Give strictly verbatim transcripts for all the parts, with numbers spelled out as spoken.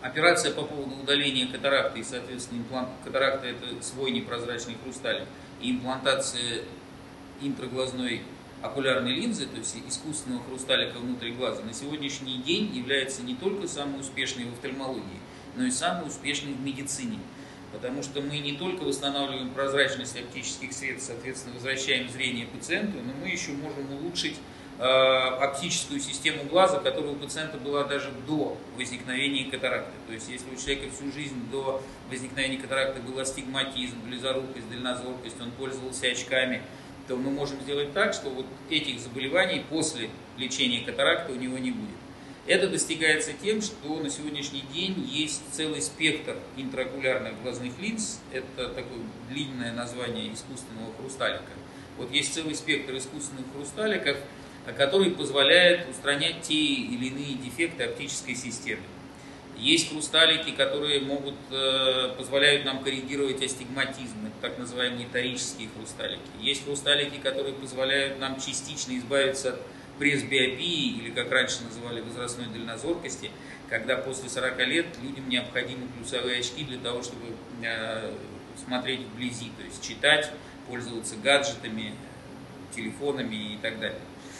Операция по поводу удаления катаракты и, соответственно, имплант... катаракта – это свой непрозрачный хрусталик, и имплантация интраглазной окулярной линзы, то есть искусственного хрусталика внутри глаза, на сегодняшний день является не только самой успешной в офтальмологии, но и самой успешной в медицине. Потому что мы не только восстанавливаем прозрачность оптических средств, соответственно, возвращаем зрение пациенту, но мы еще можем улучшить э, оптическую систему глаза, которая у пациента была даже до возникновения катаракты. То есть, если у человека всю жизнь до возникновения катаракты был астигматизм, близорукость, дальнозоркость, он пользовался очками, то мы можем сделать так, что вот этих заболеваний после лечения катаракты у него не будет. Это достигается тем, что на сегодняшний день есть целый спектр интраокулярных глазных линз. Это такое длинное название искусственного хрусталика. Вот есть целый спектр искусственных хрусталиков, который позволяет устранять те или иные дефекты оптической системы. Есть хрусталики, которые могут, позволяют нам коррегировать астигматизм, это так называемые торические хрусталики. Есть хрусталики, которые позволяют нам частично избавиться от пресбиопии, или как раньше называли возрастной дальнозоркости, когда после сорока лет людям необходимы плюсовые очки для того, чтобы э, смотреть вблизи, то есть читать, пользоваться гаджетами, телефонами и так далее.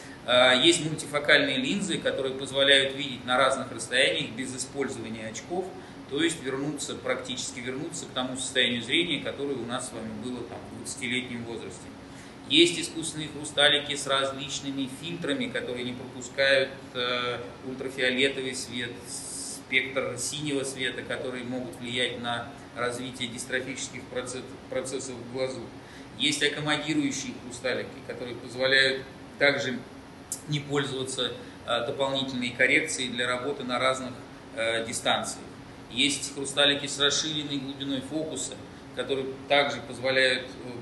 Э, есть мультифокальные линзы, которые позволяют видеть на разных расстояниях без использования очков, то есть вернуться, практически вернуться к тому состоянию зрения, которое у нас с вами было там, в двадцатилетнем возрасте. Есть искусственные хрусталики с различными фильтрами, которые не пропускают э, ультрафиолетовый свет, спектр синего света, которые могут влиять на развитие дистрофических процесс, процессов в глазу. Есть аккомодирующие хрусталики, которые позволяют также не пользоваться э, дополнительной коррекцией для работы на разных э, дистанциях. Есть хрусталики с расширенной глубиной фокуса, которые также позволяют э,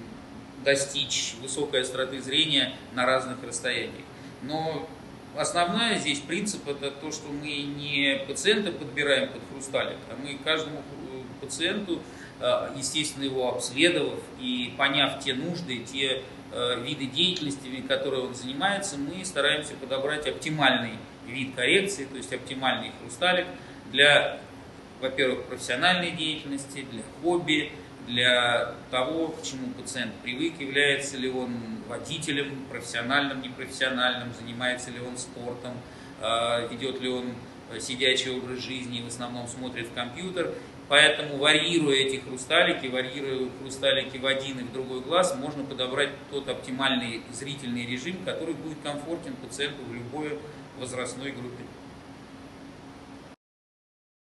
достичь высокой остроты зрения на разных расстояниях. Но основная здесь принцип это то, что мы не пациента подбираем под хрусталик, а мы каждому пациенту, естественно, его обследовав и поняв те нужды, те виды деятельности, которые он занимается, мы стараемся подобрать оптимальный вид коррекции, то есть оптимальный хрусталик для, во-первых, профессиональной деятельности, для хобби, для того, к чему пациент привык, является ли он водителем, профессиональным, непрофессиональным, занимается ли он спортом, ведет ли он сидячий образ жизни и в основном смотрит в компьютер. Поэтому, варьируя эти хрусталики, варьируя хрусталики в один и в другой глаз, можно подобрать тот оптимальный зрительный режим, который будет комфортен пациенту в любой возрастной группе.